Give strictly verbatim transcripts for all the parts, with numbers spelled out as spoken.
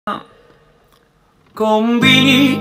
コンビニ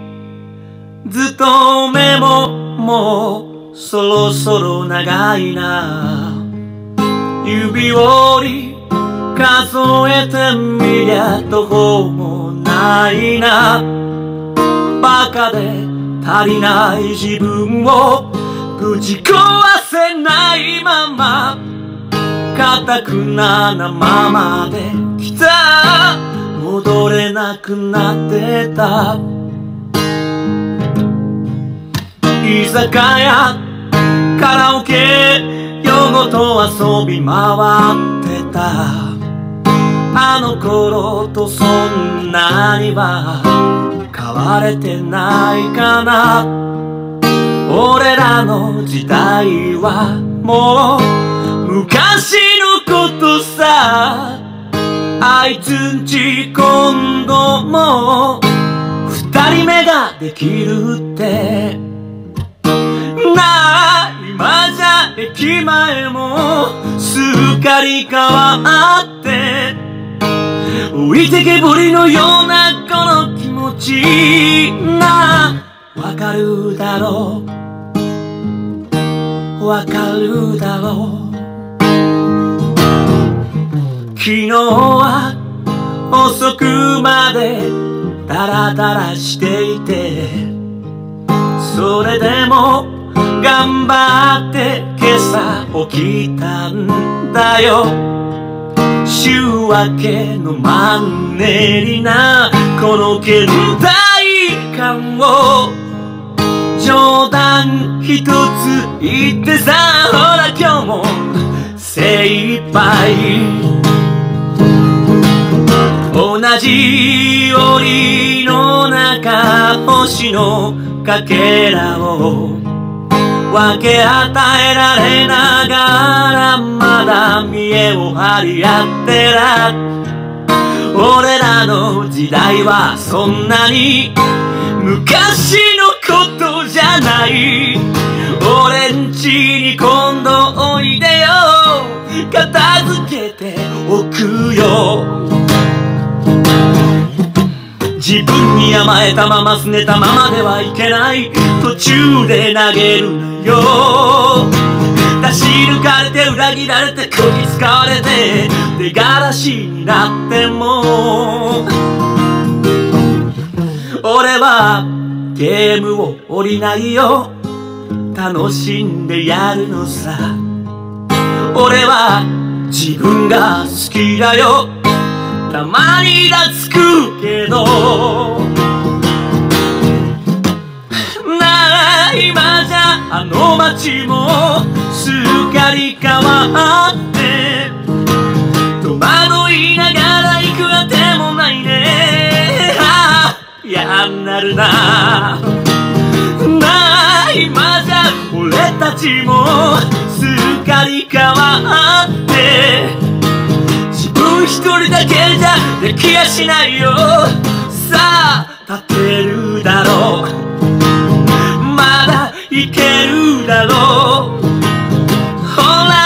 勤めももうそろそろ長いな。指折り数えてみりゃどこもないな。バカで足りない自分をぶち壊せないまま、固くななままで来た。戻れなくなってた。居酒屋カラオケ夜ごと遊び回ってた。あの頃とそんなには変われてないかな。俺らの時代はもう昔のことさ。あいつんち今度も二人目ができるってなあ。今じゃ駅前もすっかり変わって置いてけぼりのようなこの気持ちなあ。わかるだろうわかるだろう。昨日は遅くまでダラダラしていて、それでも頑張って今朝起きたんだよ。週明けのマンネリなこの倦怠感を冗談一つ言ってさ。ほら今日も精一杯同じ檻の中星のかけらを分け与えられながらまだ見栄を張り合ってら。俺らの時代はそんなに昔のことじゃない。俺んちに今度おいでよ。片付けておくよ。自分に甘えたまま拗ねたままではいけない。途中で投げるのよ。出し抜かれて裏切られてこき使われて出がらしになっても俺はゲームを降りないよ。楽しんでやるのさ。俺は自分が好きだよ。たまにイラつくけどなあ。今じゃあの街もすっかり変わって戸惑いながら行くあてもないね。ああ嫌になるな。なあ今じゃ俺たちもすっかり変わって一人だけじゃできやしないよ。さあ立てるだろうまだいけるだろう。ほら